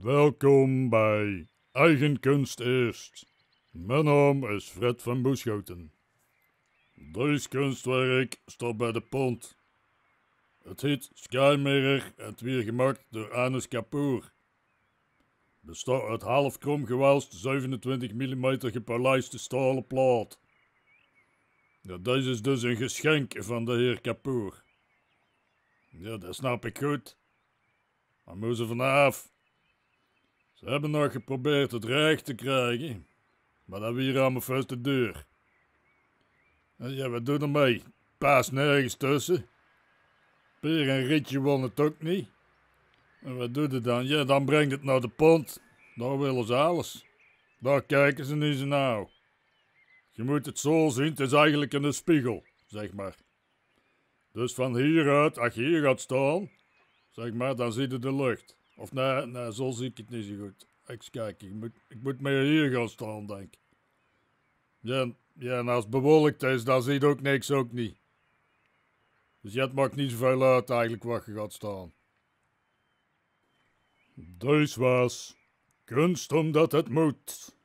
Welkom bij Eigen Kunst Eerst. Mijn naam is Fred van Boeschoten. Deze kunstwerk staat bij de pont. Het heet Sky Mirror en het weer gemaakt door Anis Kapoor. Bestaat uit half krom gewelst 27 mm gepolijste stalen plaat. Ja, deze is dus een geschenk van de heer Kapoor. Ja, dat snap ik goed. Maar moeten ze vanaf. Ze hebben nog geprobeerd het recht te krijgen, maar dat weer aan mijn vuist deur. Ja, wat doen ermee? Paas nergens tussen. Peer en Rietje won het ook niet. En wat doet het dan? Ja, dan brengt het naar de pont. Daar willen ze alles. Daar kijken ze niet zo nauw. Je moet het zo zien, het is eigenlijk een spiegel, zeg maar. Dus van hieruit, als je hier gaat staan, zeg maar, dan zie je de lucht. Of nee, zo zie ik het niet zo goed. Eens kijken, ik moet meer hier gaan staan, denk ik. Ja, en als het bewolkt is, dan zie je ook niks ook niet. Dus het maakt niet zoveel uit eigenlijk wat je gaat staan. Dus was kunst omdat het moet.